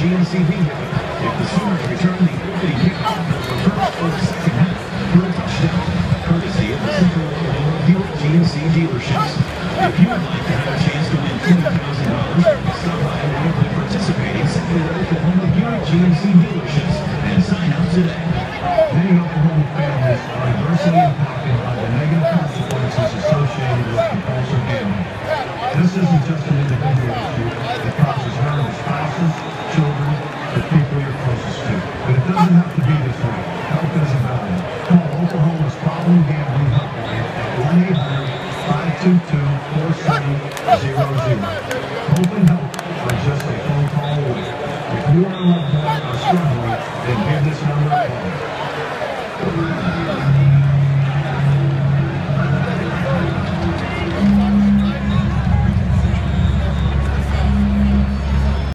GMC vehicle. If the Sooners return the opening kickoff, they'll reverse for the second half for a touchdown, courtesy of the Central Illinois Buick GMC dealerships. If you would like to have a chance to win $20,000, stop by one of the participating Central Oklahoma Buick GMC dealerships and sign up today. Many Oklahoma families are adversely impacted by the negative consequences associated with compulsive gambling. This isn't just an individual issue. It causes harm to spouses, children, the people you're closest to. But it doesn't have to be this way. Help is available. Call Oklahoma's problem gambling hotline at 1-800-522-4700. Hope and help are just a phone call away. If you are